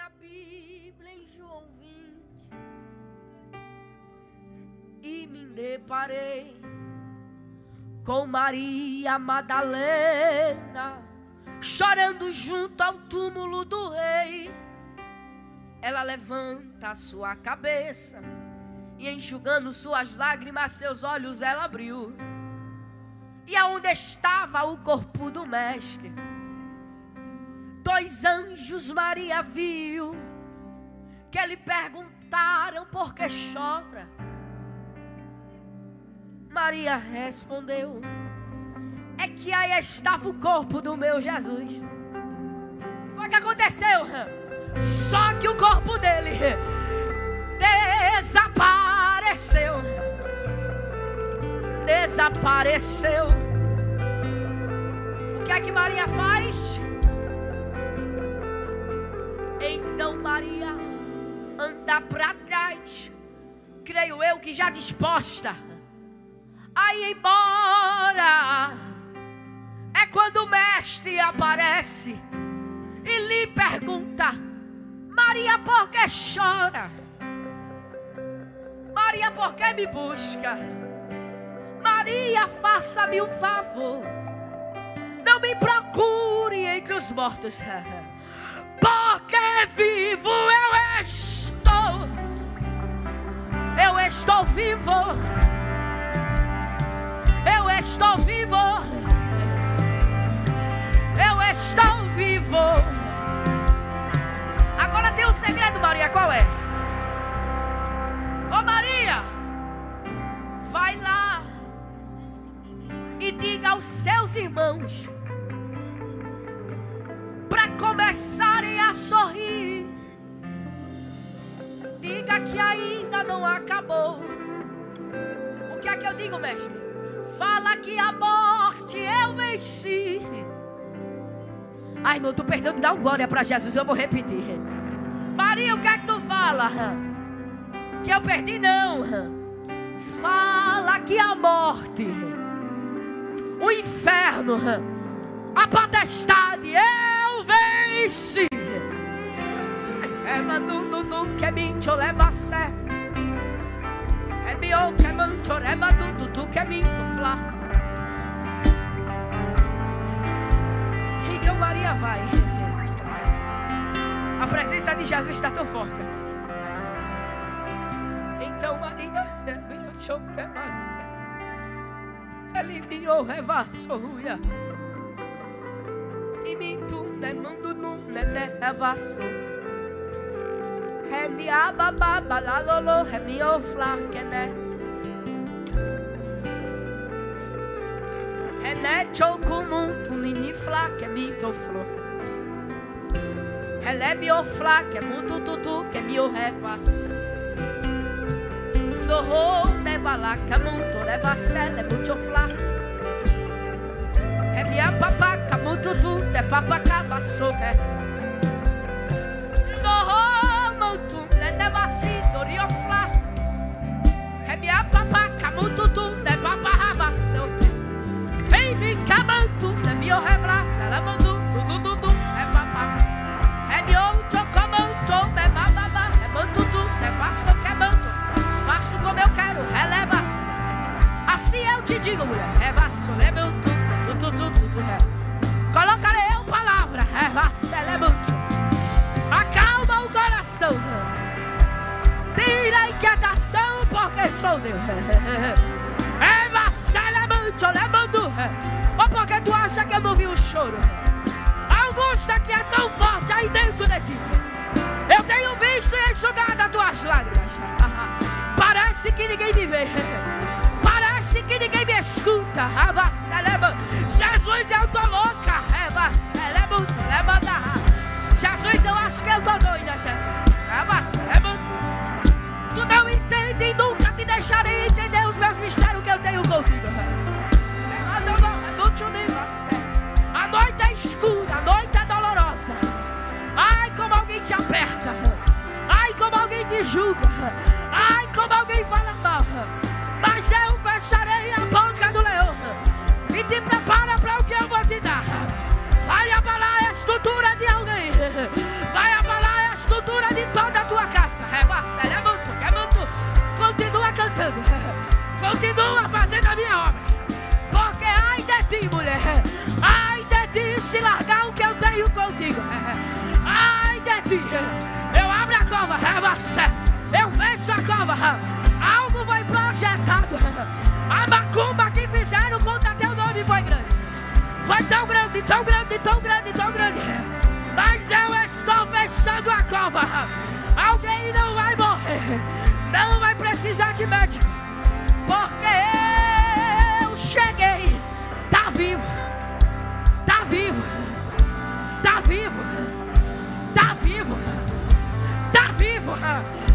minha Bíblia em João 20 e me deparei com Maria Madalena chorando junto ao túmulo do rei. Ela levanta a sua cabeça e enxugando suas lágrimas, seus olhos ela abriu. E aonde estava o corpo do mestre, 2 anjos Maria viu, que lhe perguntaram por que chora. Maria respondeu: é que aí estava o corpo do meu Jesus. Foi o que aconteceu. Só que o corpo dele desapareceu. Desapareceu. O que é que Maria faz? Então Maria anda para trás, creio eu que já disposta a ir embora. É quando o mestre aparece e lhe pergunta: Maria, por que chora? Maria, por que me busca? Maria, faça-me um favor, não me procure entre os mortos, porque vivo eu estou. Eu estou vivo. Eu estou vivo. Eu estou vivo. Agora tem um segredo, Maria, qual é? Ô Maria, vai lá e diga aos seus irmãos para começarem a sorrir. Diga que ainda não acabou. O que é que eu digo, mestre? Fala que a morte eu venci. Ai, irmão, tu perdeu de dar um glória para Jesus. Eu vou repetir. Maria, o que é que tu fala? Que eu perdi? Não. Fala que a morte, o inferno, a potestade eu venci. É manu que me leva a sé. É meu que manto é manu tu que me fla. Então Maria vai. A presença de Jesus está tão forte. Então Maria me show que mais. Ele me revassouia. E me tu ne mundo não ne revassou. Reniaba baba la lolo remio flakene. Rene chokumu tu nini flake mi to flo. Ele mio flake muito tutu que mio revas. Do ho ne balaka muito revassele muito flake. É minha papaca muito tu de papaca vassou. Do ho muito ne vassito riofla. É minha papaca muito tu de papaca vassou. Vem me camanto de mio revra. Ela mandou tudo é papaca. É meu tocamanto de bababa. É manto tu de faço que manto. Faço como eu quero, releva-se. Assim eu te digo, mulher. Revasso, levanto. Colocarei eu palavra. Acalma o coração. Tira a inquietação, porque sou Deus. Ou porque tu acha que eu não vi o choro? A angústia que é tão forte aí dentro de ti. Eu tenho visto e enxugado as tuas lágrimas. Parece que ninguém me vê. Parece que ninguém me escuta. Jesus, eu tô louca. Jesus, eu acho que eu tô doida, Jesus. Tu não entende e nunca te deixarei entender os meus mistérios que eu tenho contigo. A noite é escura, a noite é dolorosa. Ai, como alguém te aperta. Ai, como alguém te julga. Ai, como alguém fala mal. Mas eu fecharei a boca do leão e te prepara para o que eu vou te dar. Vai abalar a estrutura de alguém. Vai abalar a estrutura levantando. Continua fazendo a minha obra. Porque ai de ti, mulher. Ai de ti se largar o que eu tenho contigo. Ai de ti. Eu abro a cova. Eu fecho a cova. Algo foi projetado. A macumba que fizeram contra teu nome foi grande. Foi tão grande, tão grande, tão grande, tão grande. Mas eu estou fechando a cova. Alguém não vai morrer. Não vai precisar de médico. Porque eu cheguei. Tá vivo. Tá vivo. Tá vivo. Tá vivo. Tá vivo.